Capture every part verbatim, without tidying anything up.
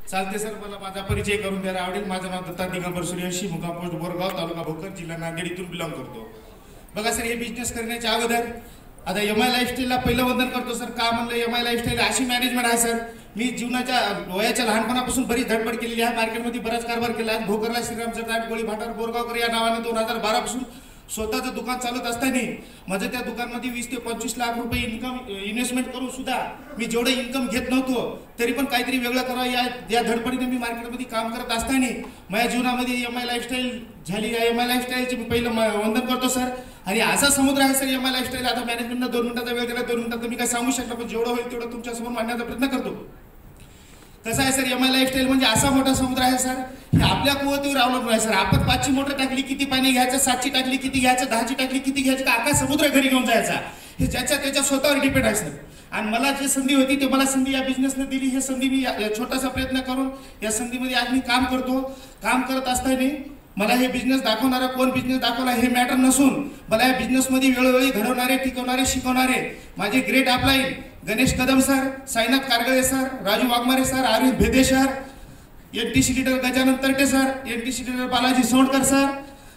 चालते सर, मला माझा परिचय करून द्यायला आवडेल। माझं नाव दत्ता दिगंबर सूर्यवंशी, मुक्काम पोस्ट बोरगाव, तालुका भोकर, जिल्हा नांदेड इथून बिलॉंग करतो। बघा सर, हे बिझनेस करण्याच्या अगोदर आता एम आय लाईफस्टाईलला पहिलं वंदन करतो सर। का म्हणलं एम आय लाईफस्टाईल अशी मॅनेजमेंट आहे सर। मी जीवनाच्या वयाच्या लहानपणापासून बरीच धडपड केलेली आहे, मार्केटमध्ये बराच कारभार केला आहे। भोकरला श्रीरामचंद्र आठ गोळी भाटार बोरगावकर या नावाने दोन हजार बारा पासून स्वतःचं दुकान चालत असताना माझं त्या दुकानमध्ये वीस ते पंचवीस लाख रुपये इन्कम इन्व्हेस्टमेंट करून सुद्धा मी जेवढं इन्कम घेत नव्हतो तरी पण काहीतरी वेगळं करावं या या धडपडीने मी मार्केटमध्ये काम करत असताना माझ्या जीवनामध्ये एम आय लाईफस्टाईल झाली। या एम आय लाईफस्टाईलचे मी पहिलं वंदन करतो सर। आणि असा समुद्र आहे सर एम आय लाईफस्टाईल। आता मॅनेजमेंटला दोन मिनिटाचा वेळ दिला, दोन मिनिटात मी काय सांगू शकतो, पण जेवढं होईल तेवढं तुमच्यासमोर मांडण्याचा प्रयत्न करतो। कसं आहे सर, एम आय लाईफस्टाईल म्हणजे असा मोठा समुद्र आहे सर, हे आपल्या कुवतीवर अवलंबून आहे सर। आपण पाचची मोटर टाकली किती पाणी घ्यायचं, सातची टाकली किती घ्यायचं, दहाची टाकली किती घ्यायचं, का अख्खा समुद्र घरी घेऊन जायचा, हे ज्याच्या त्याच्या स्वतःवर डिपेंड आहे सर। आणि मला जी संधी होती ते मला संधी या बिझनेसने दिली। ही संधी मी छोटासा प्रयत्न करून या संधीमध्ये आज मी काम करतो। काम करत असताना मला हे बिझनेस दाखवणारा कोण बिझनेस दाखवला हे मॅटर नसून मला या बिझनेसमध्ये वेळोवेळी घडवणारे, टिकवणारे, शिकवणारे माझे great upline Ganesh Kadam sir, Sainath Kargale sir, Raju Waghmare sir, Arvind Bhede sir, N T C leader Gajanan Tarte sir, N T C leader Balaji Sondkar sir,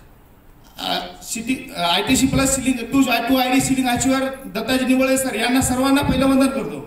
city I T C plus ceiling two two I D ceiling achiever Dattaji Niwale sir, यांना सर्वांना पहिलं वंदन करतो।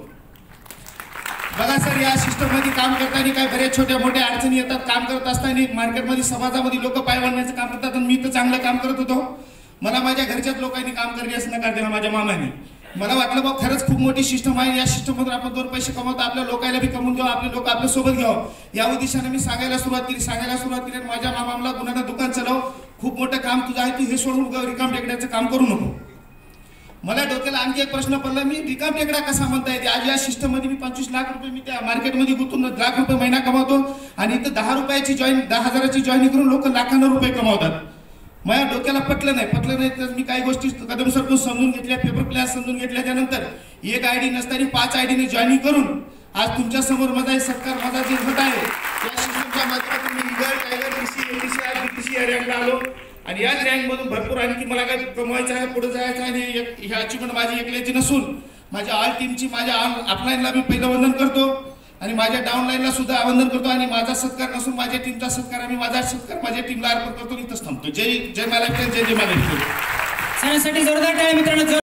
बघा सर, या सिस्टममध्ये काम करताना काय बऱ्याच छोट्या मोठ्या अडचणी येतात। काम करत असताना मार्केटमध्ये समाजामध्ये लोक पाय वाढण्याचं काम करतात आणि मी तर चांगलं काम करत होतो। मला माझ्या घरच्याच लोकांनी काम करण्यास नकार दिला, माझ्या मामाने। मला वाटलं बघ खरंच खूप मोठी सिस्टम आहे, या सिस्टममधून आपण दोन पैसे कमवतो, आपल्या लोकांना बी कमवून घेऊ, आपले लोक आपल्या सोबत घ्यावं या उद्देशाने मी सांगायला सुरुवात केली सांगायला सुरुवात केली माझ्या मामाला गुन्ह्यानं दुकान चालव, खूप मोठं काम तुझं आहे, तू हे सोडून रिकाम टेकड्याचं काम करू नको। मला डोक्याला आणखी एक प्रश्न पडला, मी रिकाम टेकडा कसा म्हणता येते? आज या सिस्टममध्ये मी पंचवीस लाख रुपये मी त्या मार्केटमध्ये गुंतून लाख रुपये महिना कमावतो आणि इथं दहा रुपयाची जॉईन दहा हजाराची जॉईनिंग करून लोक लाखांना रुपये कमावतात। माझ्या डोक्याला पटलं नाही पटलं नाही तर मी काही गोष्टी कदम सरकून समजून घेतल्या, पेपर प्लॅन समजून घेतल्या। त्यानंतर एक आय डी नसताना पाच आय डीने जॉईनिंग करून आज तुमच्या समोर माझा सरकार माझा जे होत आहे या सिस्टमच्या माध्यमातून मी eagle, tiger, TC, ATC, BTC रँकला आलो आणि याच रँकमधून भरपूर आणखी मला काय कमवायचं आहे, पुढे जायचं आहे। आणि ही अचिव्हमेंट माझी एकल्याची नसून माझ्या ऑल टीमची, माझ्या अपलाईनला मी पहिलं वंदन करतो आणि माझ्या डाऊनलाईनला सुद्धा वंदन करतो। आणि माझा सत्कार नसून माझ्या टीमचा सत्कार आणि माझा सत्कार माझ्या टीमला अर्पण करतो। इथंच थांबतो। जय जय मला जय जय मला जोरदार टाळ्या मित्रांनो।